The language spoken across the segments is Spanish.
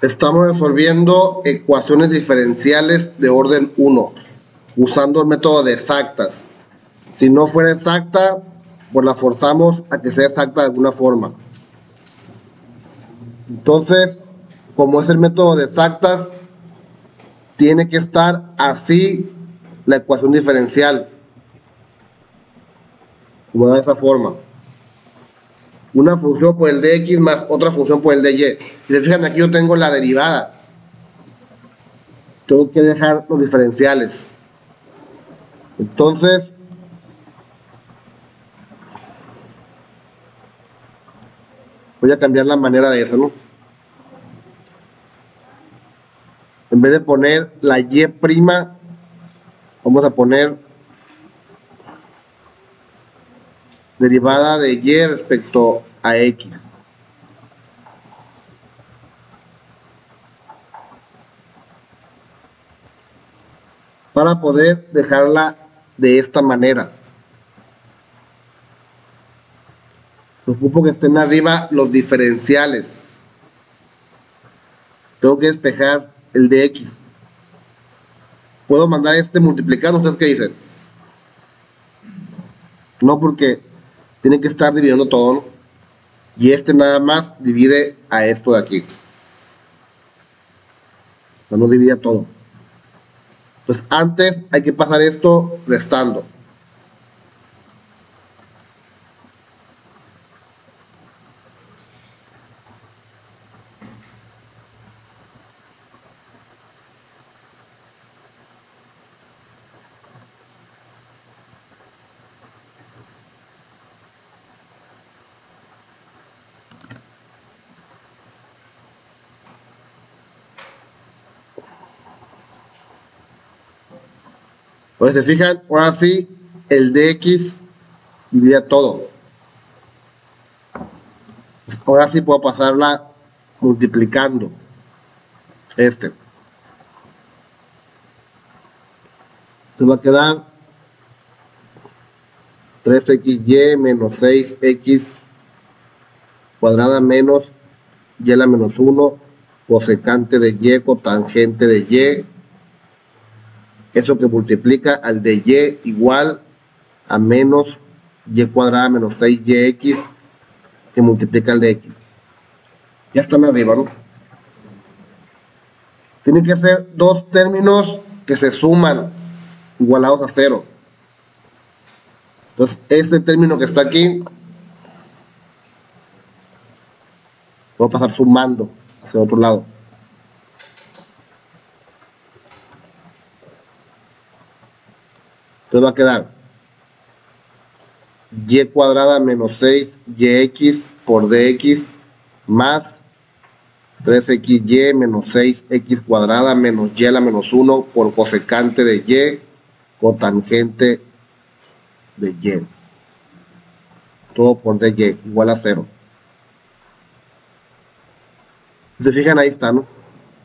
Estamos resolviendo ecuaciones diferenciales de orden 1 usando el método de exactas. Si no fuera exacta, pues la forzamos a que sea exacta de alguna forma. Entonces, como es el método de exactas, tiene que estar así la ecuación diferencial, como de esa forma. Una función por el dx más otra función por el dy. Si se fijan, aquí yo tengo la derivada. Tengo que dejar los diferenciales. Entonces, voy a cambiar la manera de eso, ¿no? En vez de poner la y prima, vamos a poner derivada de y respecto a x. Para poder dejarla de esta manera. Ocupo que estén arriba los diferenciales. Tengo que despejar el de x. ¿Puedo mandar este multiplicando? ¿Ustedes qué dicen? No, porque tiene que estar dividiendo todo, ¿no? Y este nada más divide a esto de aquí. O sea, no divide a todo. Entonces, antes hay que pasar esto restando. Pues se fijan, ahora sí, el dx divide a todo. Ahora sí puedo pasarla multiplicando este. Entonces va a quedar 3xy menos 6x cuadrada menos y a la menos 1 cosecante de y cotangente de y. Eso que multiplica al de y igual a menos y cuadrada menos 6yx que multiplica al de x. Ya están arriba, ¿no? Tienen que ser dos términos que se suman igualados a 0. Entonces, este término que está aquí, voy a pasar sumando hacia otro lado. Entonces va a quedar y cuadrada menos 6yx por dx más 3xy menos 6x cuadrada menos y a la menos 1 por cosecante de y cotangente de y. Todo por dy igual a 0. Si se fijan, ahí está, ¿no?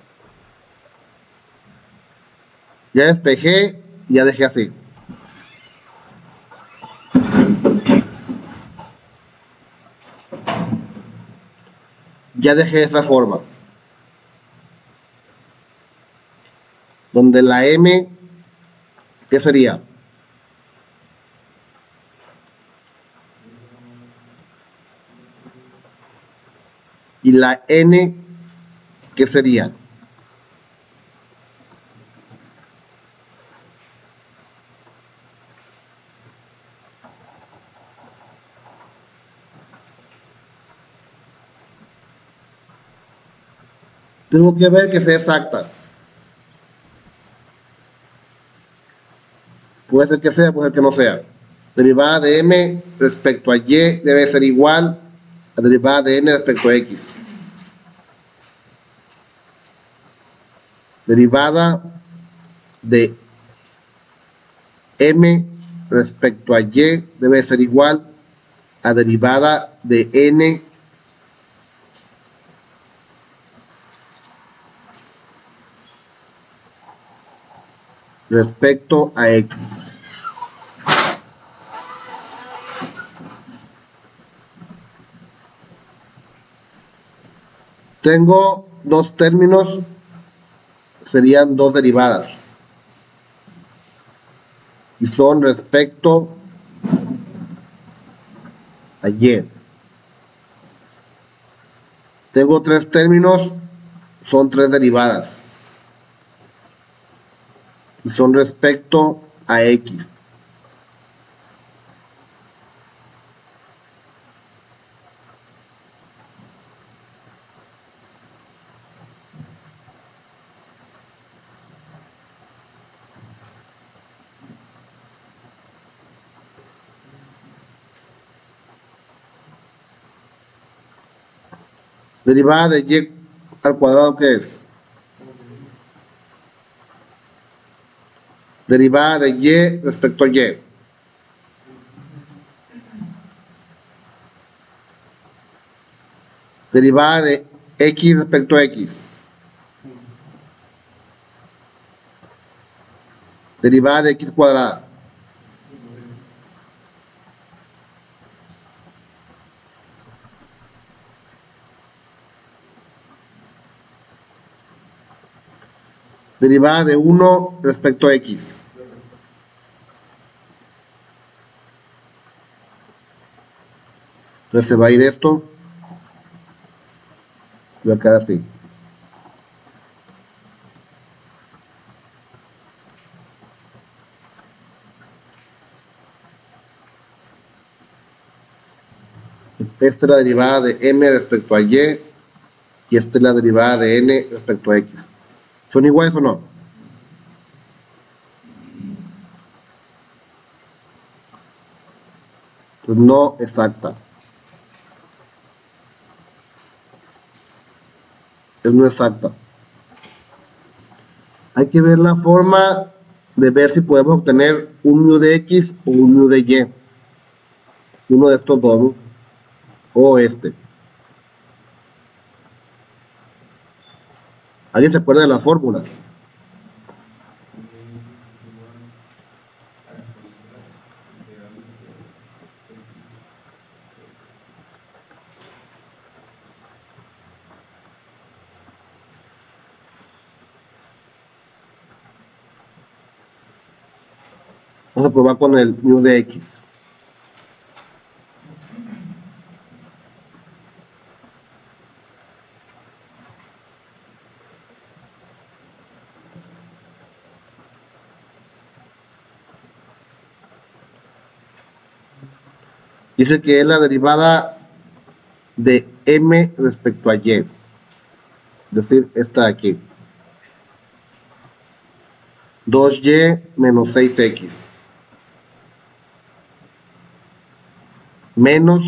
Ya despejé, ya dejé así. Ya dejé esa forma. Donde la m, ¿qué sería? Y la n, ¿qué sería? Tengo que ver que sea exacta. Puede ser que sea, puede ser que no sea. Derivada de m respecto a y debe ser igual a derivada de n respecto a x. Derivada de m respecto a y debe ser igual a derivada de n respecto a x. Tengo dos términos serían dos derivadas y son respecto a y. Tengo tres términos, son tres derivadas y son respecto a x. Derivada de y al cuadrado, ¿qué es? Derivada de y respecto a y. Derivada de x respecto a x. Derivada de x cuadrada. Derivada de 1 respecto a x. Entonces se va a ir esto y va a quedar así. Esta es la derivada de m respecto a y esta es la derivada de n respecto a x. ¿Son iguales o no? Pues no exacta. Es no exacta. Hay que ver la forma de ver si podemos obtener un mu de x o un mu de y. Uno de estos dos, ¿no? O este. ¿Alguien se acuerda de las fórmulas? Vamos a probar con el mu de x. Dice que es la derivada de m respecto a y. Es decir, esta de aquí. 2y menos 6x. Menos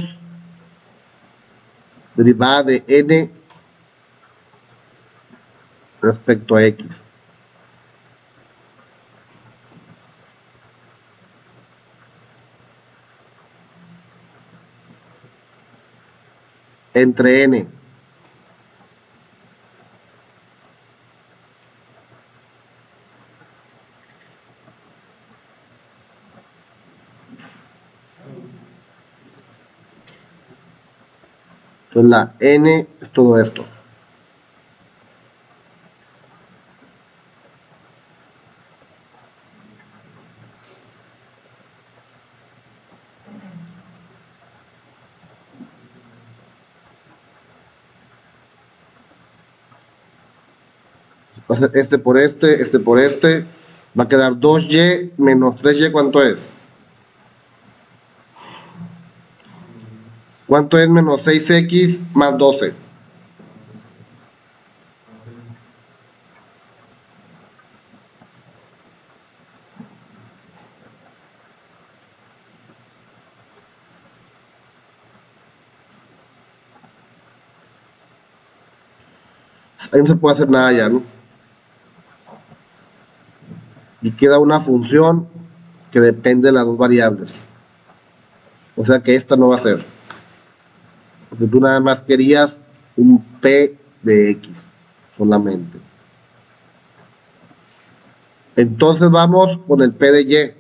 derivada de n respecto a x. Entre n. Entonces la n es todo esto. Va a ser este por este. Va a quedar 2y menos 3y, ¿cuánto es? ¿Cuánto es menos 6x más 12? Ahí no se puede hacer nada ya, ¿no? Y queda una función que depende de las dos variables. O sea que esta no va a ser. Porque tú nada más querías un p de x solamente. Entonces vamos con el p de y.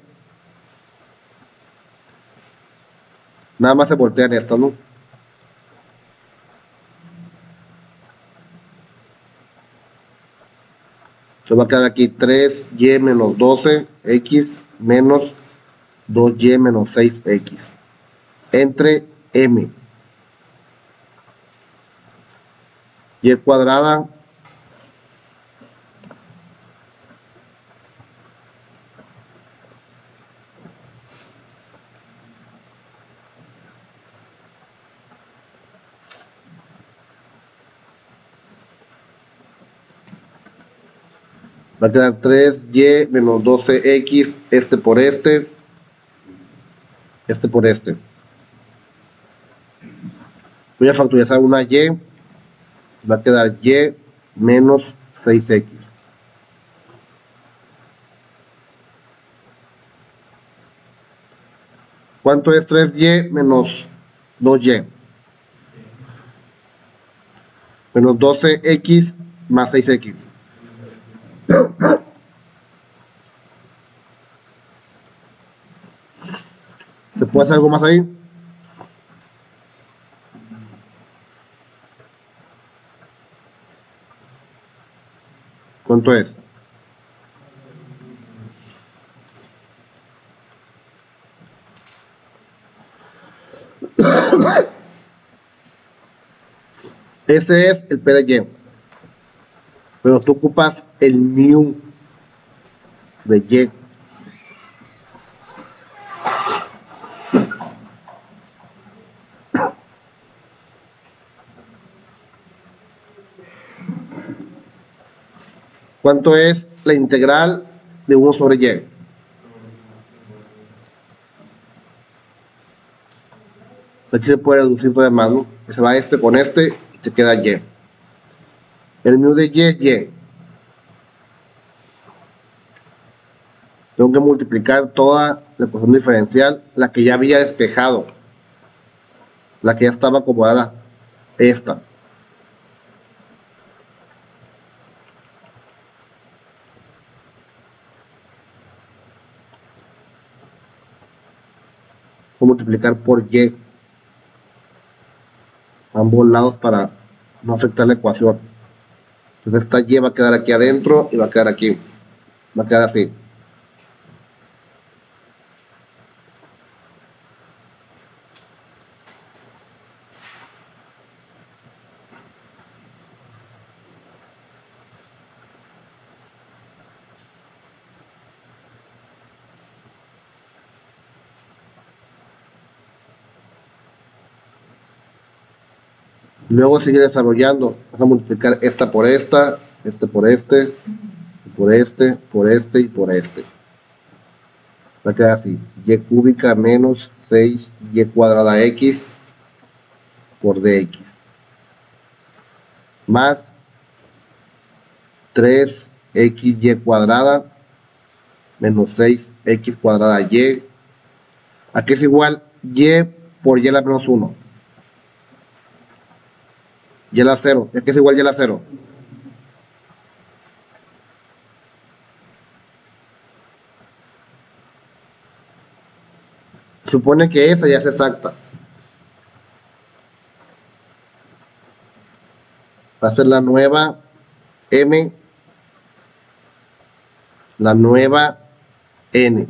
Nada más se voltean estas, ¿no? Entonces va a quedar aquí 3y menos 12x menos 2y menos 6x entre m. Y cuadrada va a quedar 3y menos 12x, este por este por este. Voy a factorizar una y, va a quedar y menos 6x. ¿Cuánto es 3y menos 2y? Menos 12x más 6x. ¿Se puede hacer algo más ahí? ¿Cuánto es? Ese es el P de Y. Pero tú ocupas el mu de Y. ¿Cuánto es la integral de 1 sobre Y? Aquí se puede reducir todavía más, ¿no? Se va este con este y te queda Y. El mu de Y es Y. Tengo que multiplicar toda la ecuación diferencial, la que ya había despejado, la que ya estaba acomodada, esta. Voy a multiplicar por Y ambos lados para no afectar la ecuación. Entonces esta Y va a quedar aquí adentro y va a quedar aquí. Va a quedar así. Luego sigue desarrollando. Vas a multiplicar esta por esta, este por este, por este, por este y por este. Va a quedar así. Y cúbica menos 6y cuadrada x por dx. Más 3xy cuadrada menos 6x cuadrada y. Aquí es igual y por y a la menos 1. Y a la 0. Aquí es igual y a la 0. Supone que esa ya es exacta. Va a ser la nueva m, la nueva n.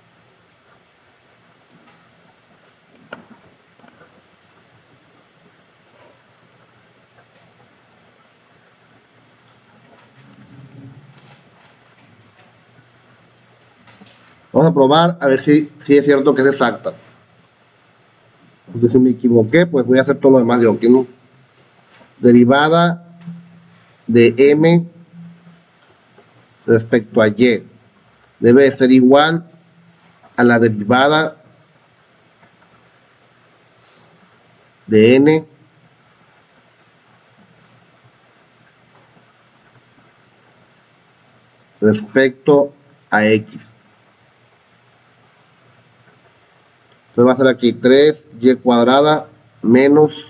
Vamos a probar a ver si es cierto que es exacta. Porque si me equivoqué, pues voy a hacer todo lo demás de aquí, ¿no? Derivada de m respecto a y debe ser igual a la derivada de n respecto a x. Entonces va a ser aquí 3y cuadrada menos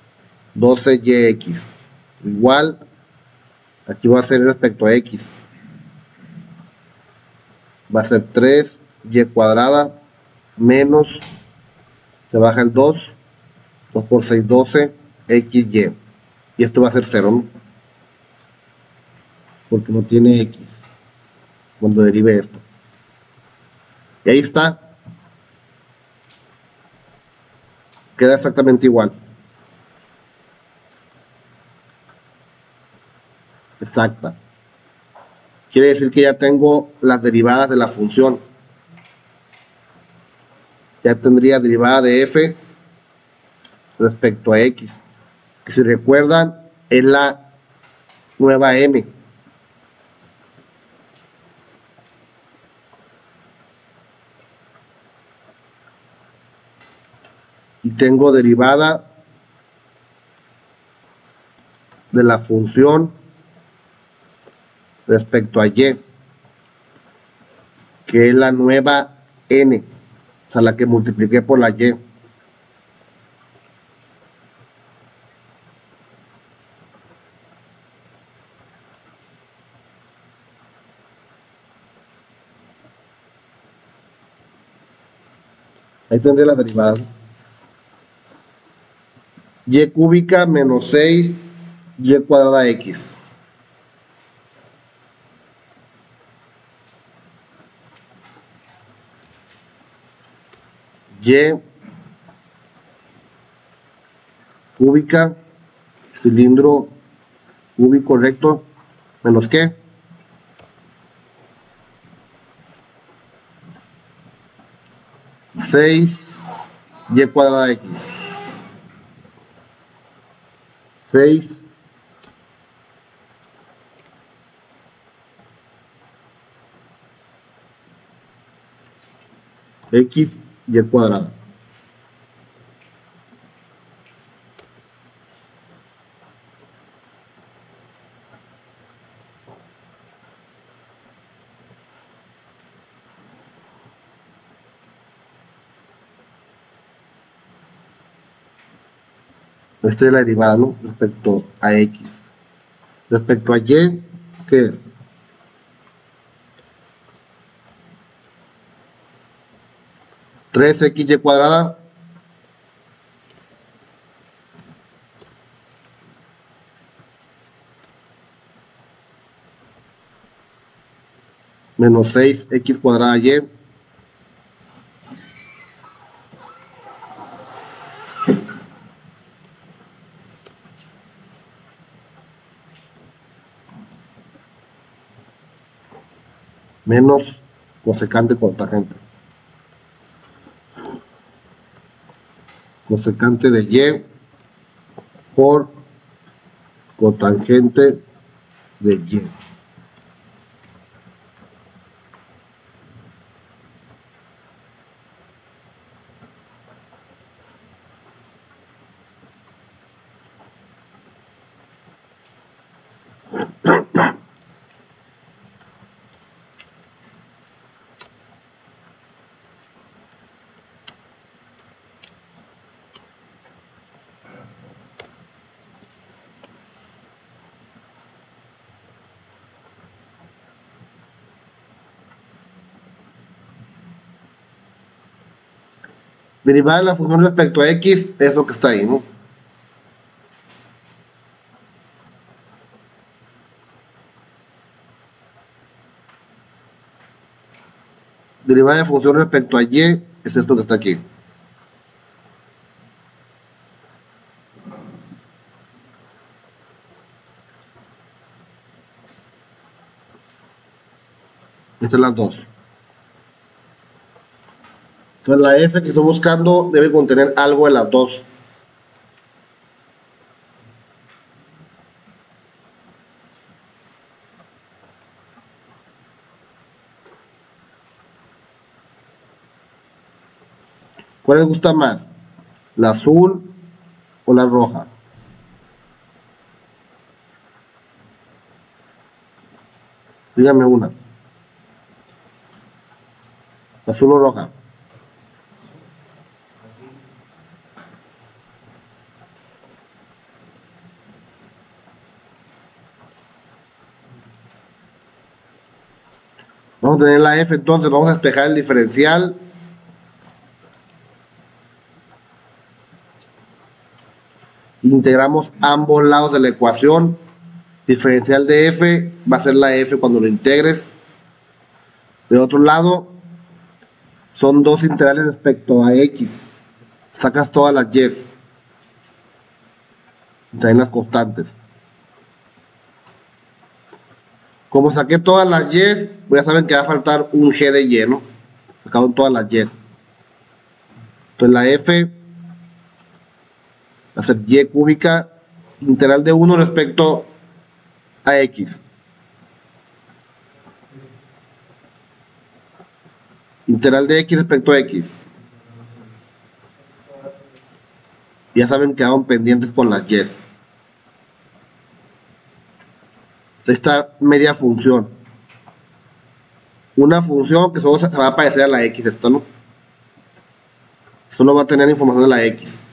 12yx igual, aquí va a ser respecto a x, va a ser 3y cuadrada menos, se baja el 2 por 6, 12, xy, y esto va a ser 0, ¿no? porque no tiene x cuando derive esto. Y ahí está. Queda exactamente igual. Exacta. Quiere decir que ya tengo las derivadas de la función. Ya tendría derivada de f respecto a x, que si recuerdan es la nueva m. Y tengo derivada de la función respecto a y, que es la nueva n, o sea, la que multipliqué por la y. Ahí tendré las derivadas. Y cúbica menos 6 y cuadrada x. Y cúbica, cilindro cúbico recto, menos qué. Seis y cuadrada x. 6 x y cuadrada. Esta es la derivada, ¿no? Respecto a x. Respecto a y, ¿qué es? Tres x y cuadrada menos 6 x cuadrada y menos cosecante cotangente. Cosecante de y por cotangente de y. Derivada de la función respecto a x es lo que está ahí, ¿no? Derivada de función respecto a y es esto que está aquí. Estas son las dos. Entonces la f que estoy buscando debe contener algo de las dos. ¿Cuál les gusta más? ¿La azul o la roja? Dígame una. ¿Azul o roja? Vamos a tener la f, entonces vamos a despejar el diferencial. Integramos ambos lados de la ecuación Diferencial de f va a ser la f cuando lo integres. De otro lado, son dos integrales respecto a x. Sacas todas las y. Traen las constantes. Como saqué todas las y, pues ya saben que va a faltar un g de y, ¿no? Sacaron todas las y. Entonces la f va a ser y cúbica integral de 1 respecto a x. Integral de x respecto a x. Ya saben que quedaron pendientes con las y. Esta media función. Una función que solo se va a parecer a la x, esto, ¿no? Solo va a tener información de la x.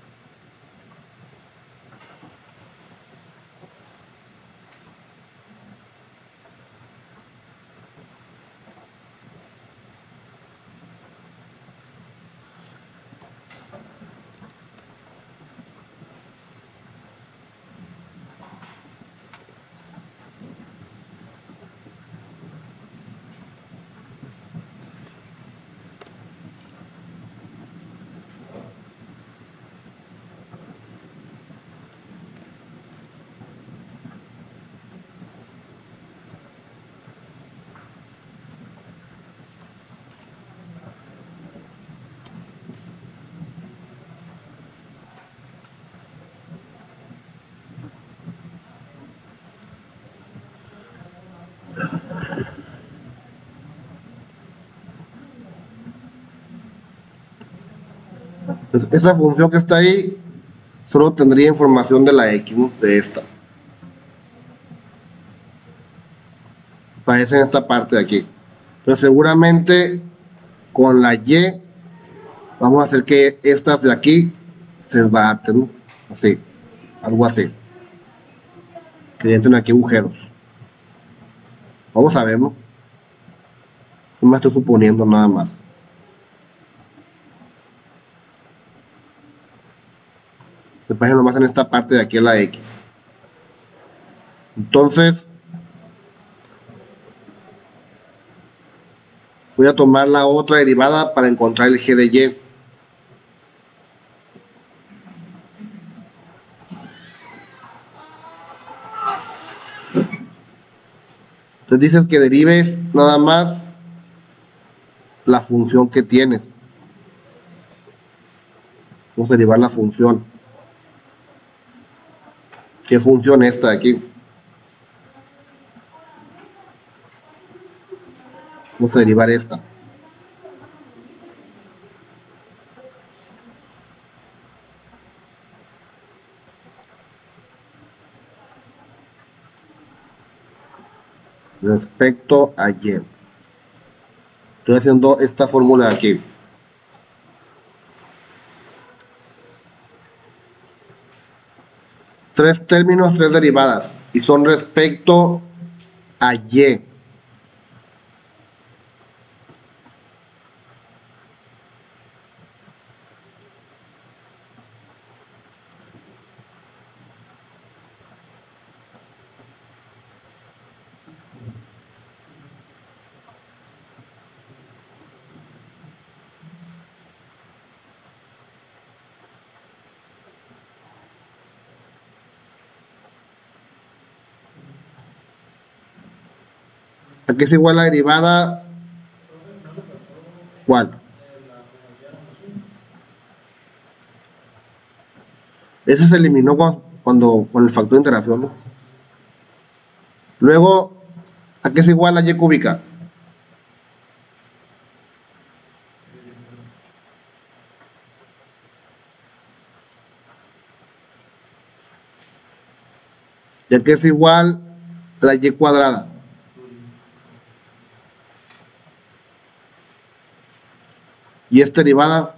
Entonces, esa función que está ahí solo tendría información de la x, ¿no? De esta. Aparece en esta parte de aquí. Pero seguramente con la y vamos a hacer que estas de aquí se desbaraten, ¿no? Así, algo así. Que entren aquí agujeros. Vamos a ver, ¿no? No me estoy suponiendo nada más. Se parece nomás en esta parte de aquí a la x. Entonces, voy a tomar la otra derivada para encontrar el g de y. Entonces dices que derives nada más la función que tienes. Vamos a derivar la función. ¿Qué función esta de aquí? Vamos a derivar esta. Respecto a y. Estoy haciendo esta fórmula aquí. Tres términos, tres derivadas. Y son respecto a y. Aquí es igual a la derivada. ¿Cuál? Ese se eliminó cuando con el factor de interacción, ¿no? Luego, ¿a qué es igual a y cúbica? Ya que es igual a la y cuadrada. Y esta derivada.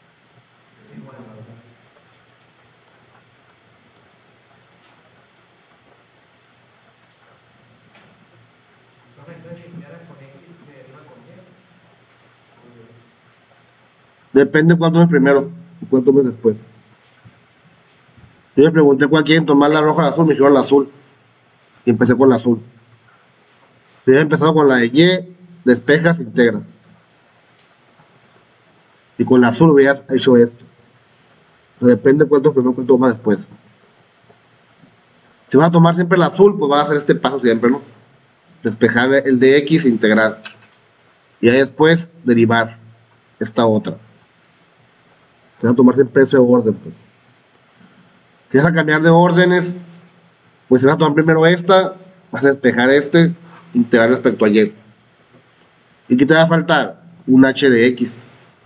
Depende cuánto es primero y cuánto es después. Yo le pregunté cuál quieren tomar, la roja o la azul, me dijeron la azul. y empecé con la azul. Si hubiera empezado con la de Y, despejas, integras. Y con la azul hubieras hecho esto. Depende cuánto primero que tomas después. Si vas a tomar siempre el azul, pues vas a hacer este paso siempre, ¿no? Despejar el de X e integrar. Y ahí después derivar esta otra. Te vas a tomar siempre ese orden, pues. Si vas a cambiar de órdenes, pues si vas a tomar primero esta, vas a despejar este, integrar respecto a Y. ¿Y qué te va a faltar? Un H de X.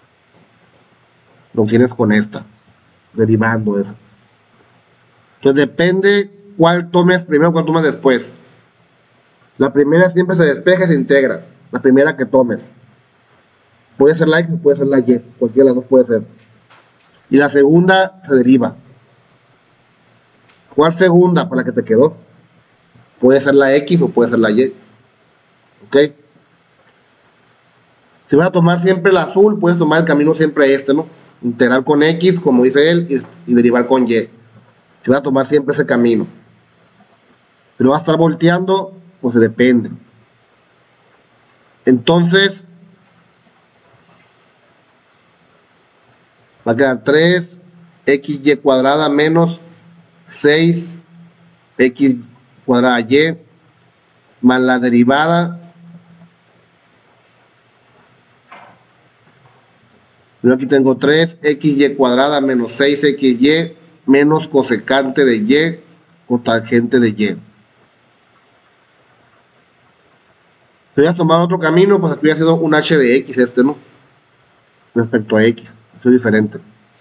Lo tienes con esta, derivando eso. Entonces depende cuál tomes primero, cuál tomes después. La primera siempre se despeja y se integra. La primera que tomes. Puede ser la X o puede ser la Y. Cualquiera de las dos puede ser. Y la segunda se deriva. ¿Cuál segunda para la que te quedó? Puede ser la X o puede ser la Y. ¿Ok? Si vas a tomar siempre el azul, puedes tomar el camino siempre este, ¿no? Integrar con X, como dice él, y derivar con Y. Si vas a tomar siempre ese camino. Si lo vas a estar volteando, pues depende. Entonces, va a quedar 3xy cuadrada menos 6x cuadrada y más la derivada. Yo aquí tengo 3xy cuadrada menos 6xy menos cosecante de y cotangente de y. Si hubieras tomado otro camino, pues aquí hubiera sido un h de x este, ¿no? Respecto a x. Eso es diferente.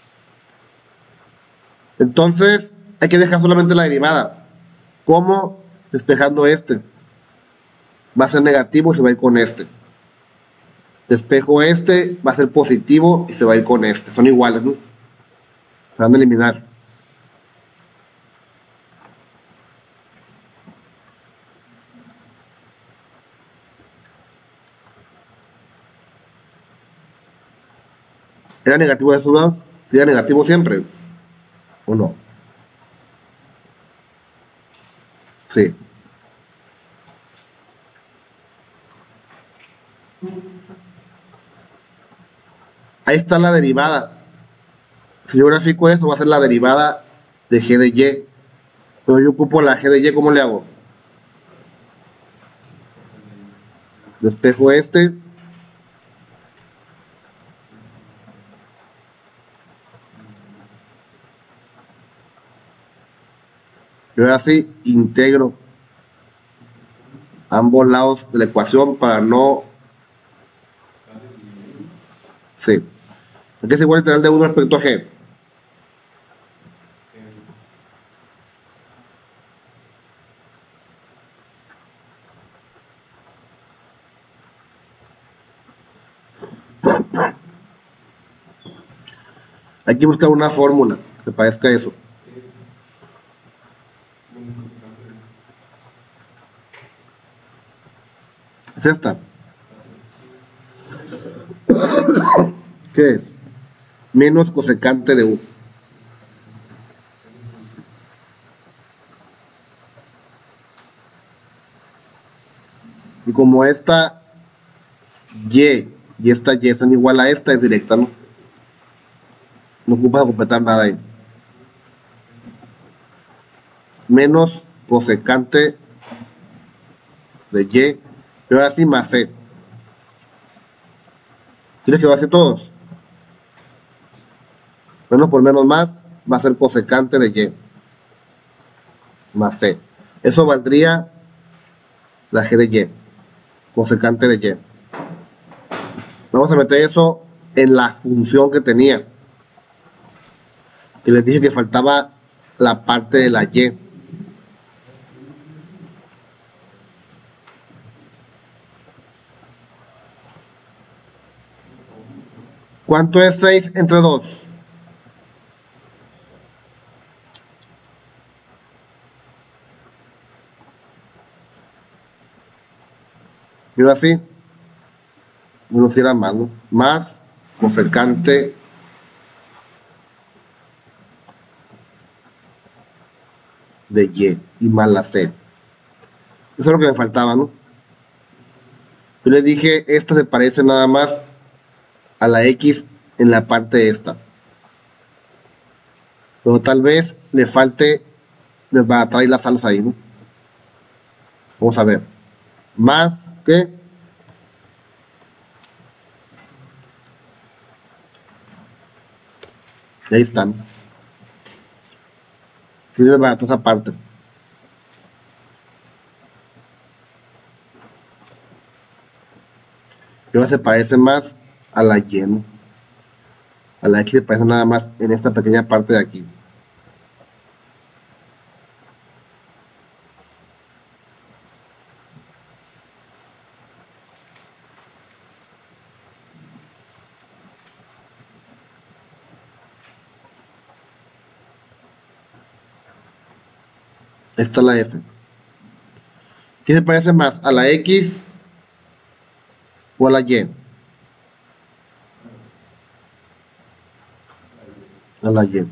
Entonces, hay que dejar solamente la derivada. ¿Cómo? Despejando este. Va a ser negativo y se va a ir con este. Despejo este, va a ser positivo y se va a ir con este. Son iguales, ¿no? Se van a eliminar. ¿Era negativo eso, no? ¿Sí era negativo siempre? ¿O no? Sí. Ahí está la derivada. Si yo grafico eso, va a ser la derivada de g de y. Pero yo ocupo la g de y, ¿cómo le hago? Despejo este. Y ahora sí integro ambos lados de la ecuación para no... Sí. Aquí es igual integral de 1 respecto a g. Hay que buscar una fórmula que se parezca a eso. Es esta. ¿Qué es? Menos cosecante de u. Y como esta y esta y son igual a esta, es directa, ¿no? No ocupa completar nada ahí. Menos cosecante de y. Y ahora sí más c. ¿Tienes que hacer todos? Menos por menos más va a ser cosecante de y. Más c. Eso valdría la g de y. Cosecante de y. Vamos a meter eso en la función que tenía. Que les dije que faltaba la parte de la y. ¿Cuánto es 6 entre 2? Yo así, uno si era más, ¿no? Más cosecante de y más la c. Eso es lo que me faltaba, ¿no? Yo le dije, esta se parece nada más a la X en la parte esta. Pero tal vez le falte desbaratar ahí las salas ahí, ¿no? Vamos a ver. Más que ahí están. Sí, desbarató esa parte. Y ahora se parece más a la Y, ¿no? A la X se parece nada más en esta pequeña parte de aquí. Esta es la F. ¿Qué se parece más? ¿A la X o a la Y? A la Y.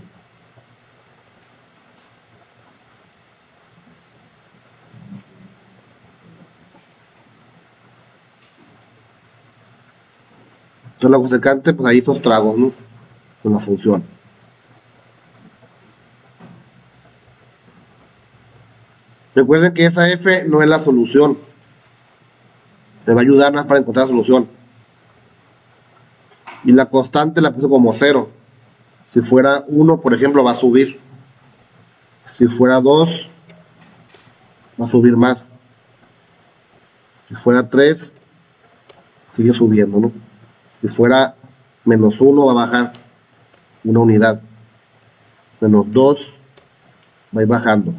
Entonces la cosecante, pues ahí hizo estragos, ¿no? Con la función. Recuerden que esa F no es la solución. Me va a ayudar más para encontrar la solución. Y la constante la puse como 0. Si fuera 1, por ejemplo, va a subir. Si fuera 2, va a subir más. Si fuera 3, sigue subiendo, ¿no? Si fuera menos 1, va a bajar una unidad. Menos 2, va a ir bajando.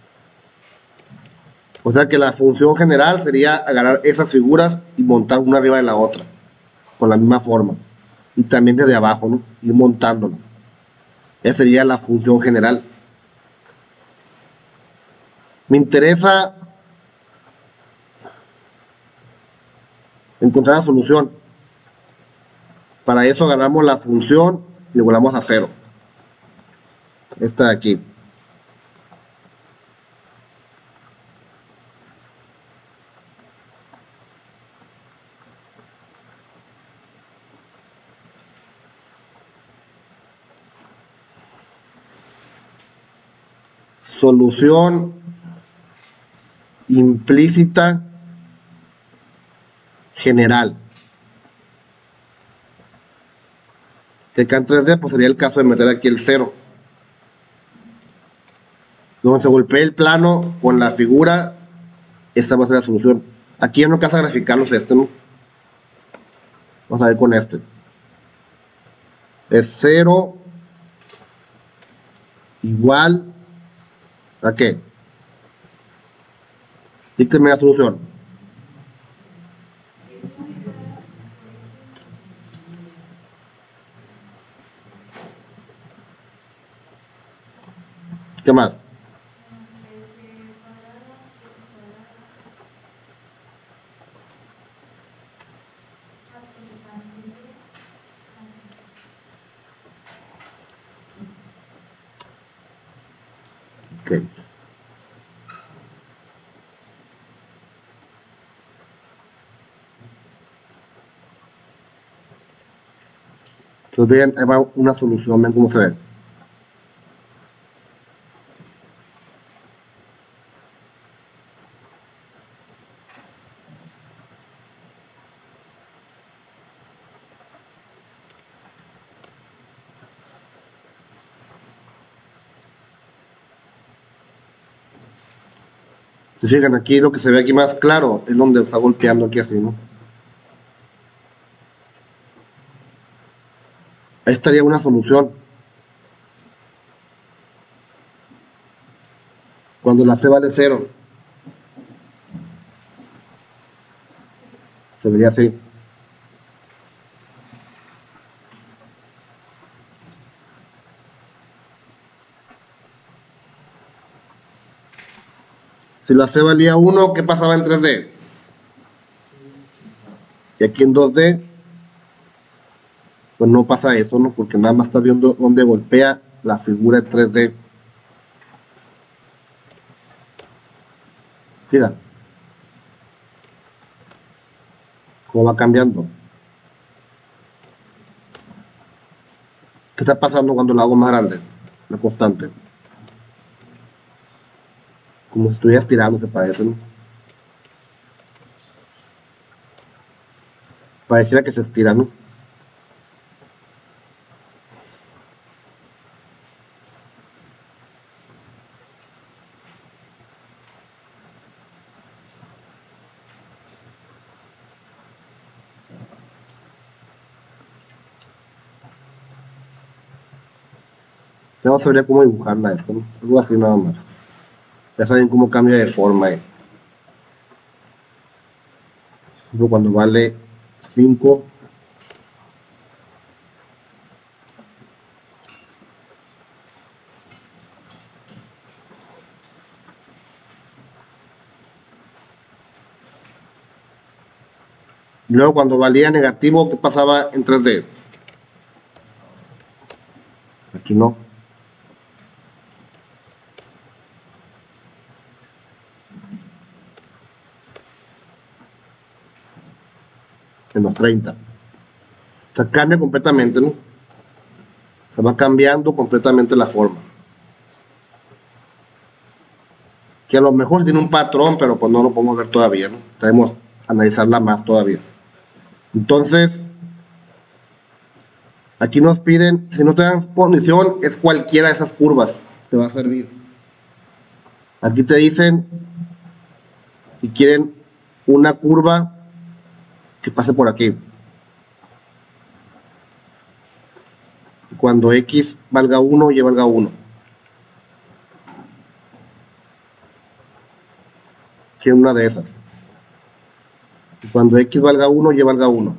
O sea que la función general sería agarrar esas figuras y montar una arriba de la otra, con la misma forma. Y también desde abajo, ¿no? Ir montándolas. Esa sería la función general. Me interesa encontrar la solución. Para eso agarramos la función y le volvamos a 0. Esta de aquí. Solución implícita general. Que acá en 3D pues sería el caso de meter aquí el 0. Donde se golpee el plano con la figura, esta va a ser la solución. Aquí ya no alcanza a graficarlos ¿no? Vamos a ver con este. Es 0 igual ¿a qué? Dícteme la solución. ¿Qué más? Ok. Entonces vean, ahí va una solución, ven cómo se ve. Si fijan aquí, lo que se ve aquí más claro es donde está golpeando aquí así, ¿no? Ahí estaría una solución. Cuando la C vale 0. Se vería así. Si la C valía 1, ¿qué pasaba en 3D? Y aquí en 2D, pues no pasa eso, ¿no? Porque nada más está viendo dónde golpea la figura en 3D. Fíjate. ¿Cómo va cambiando? ¿Qué está pasando cuando lo hago más grande? La constante. Como si estuviera estirando, se parece, ¿no? Pareciera que se estira, ¿no? No sabría cómo dibujarla esto, ¿no? Algo así nada más. Ya saben cómo cambia de forma. Por ejemplo, cuando vale 5. Luego cuando valía negativo, ¿qué pasaba en 3D? Aquí no. En los 30. O sea, cambia completamente, ¿no? Se va cambiando completamente la forma. Que a lo mejor tiene un patrón, pero pues no lo podemos ver todavía, ¿no? Debemos analizarla más todavía. Entonces, aquí nos piden, si no te dan condición, es cualquiera de esas curvas, te va a servir. Aquí te dicen que quieren una curva que pase por aquí. Cuando X valga 1, Y valga 1. Quieren una de esas. Cuando X valga 1, Y valga 1.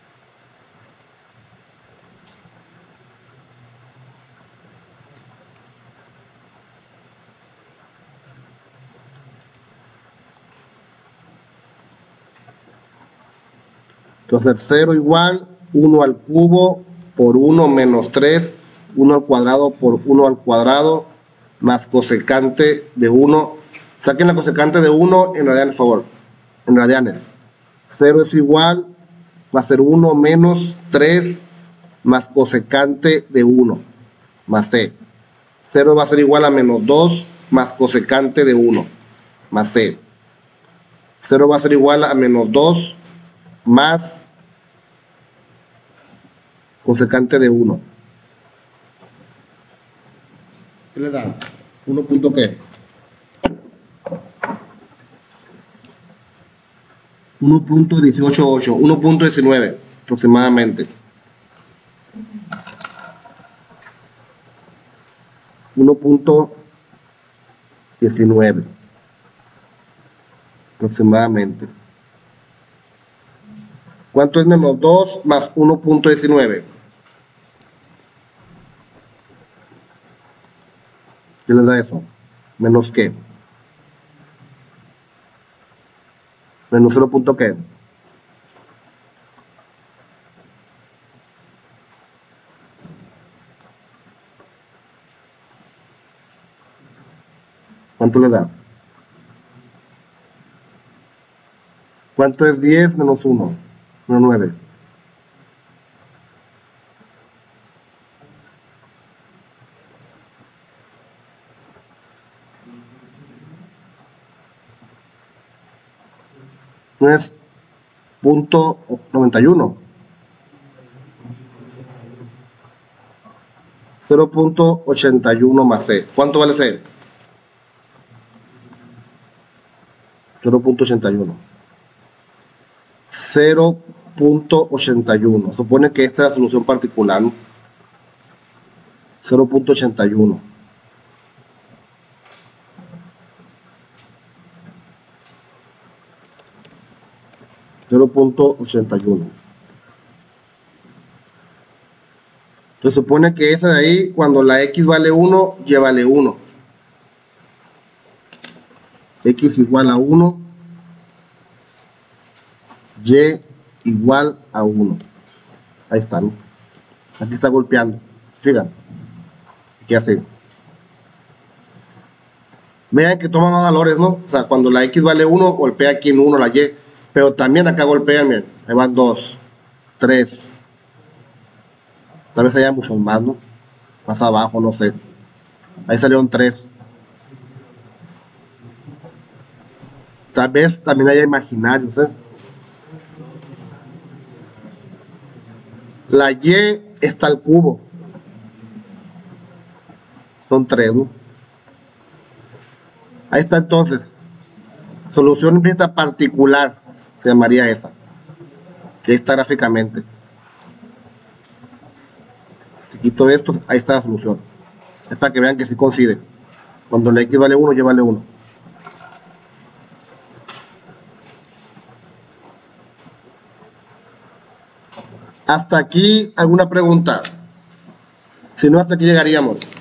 Entonces 0 igual 1 al cubo por 1 menos 3, 1 al cuadrado por 1 al cuadrado, más cosecante de 1. Saquen la cosecante de 1 en radianes, por favor. En radianes. 0 es igual, va a ser 1 menos 3 más cosecante de 1, más C. 0 va a ser igual a menos 2 más cosecante de 1, más C. 0 va a ser igual a menos 2 más cosecante de 1. ¿Qué le da? 1 punto qué? 1.188, 1.19 aproximadamente. 1.19 aproximadamente. ¿Cuánto es menos 2 más 1.19? ¿Qué les da eso? ¿Menos qué? Menos 0. ¿Qué? ¿Cuánto le da? ¿Cuánto es 10 menos 1? 9. No es 0.91. 0.81 más C. ¿Cuánto vale C? 0.81. 0.81. Supone que esta es la solución particular, ¿no? 0.81. Entonces supone que esa de ahí, cuando la X vale 1, Y vale 1. X igual a 1, Y igual a 1. Ahí está, ¿no? Aquí está golpeando. Fíjate. ¿Qué hace? Vean que toma más valores, ¿no? O sea, cuando la X vale 1, golpea aquí en 1 la Y. Pero también acá golpean, miren. Ahí van 2, 3. Tal vez haya muchos más, ¿no? Más abajo, no sé. Ahí salieron 3. Tal vez también haya imaginarios, ¿eh? La Y está al cubo. Son 3, ¿no? Ahí está entonces. Solución implícita particular. Se llamaría esa. Que está gráficamente. Si quito esto, ahí está la solución. Es para que vean que sí coincide. Cuando la X vale 1, Y vale 1. Hasta aquí, ¿alguna pregunta? Si no, hasta aquí llegaríamos.